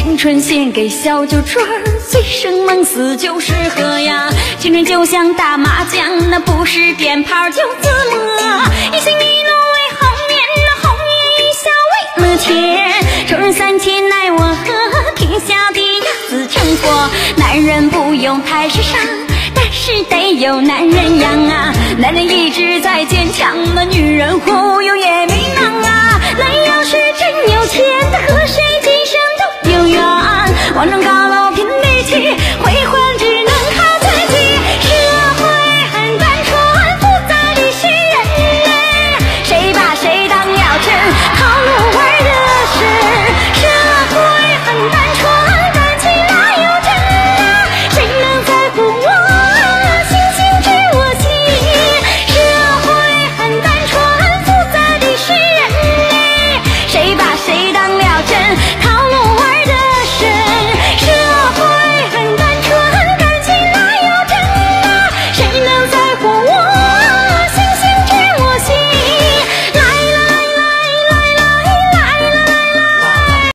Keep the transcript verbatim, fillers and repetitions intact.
青春献给小酒桌儿，醉生梦死就适合呀。青春就像打麻将，那不是鞭炮就自摸。一心一怒为红颜，那红颜一笑为了钱。周日三千奈我何，天下的鸭子成佛。男人不用太时尚，但是得有男人样啊。男人一直在坚强，那女人忽悠也迷茫啊。男人要是真有钱，他和谁今生都有缘。王忠高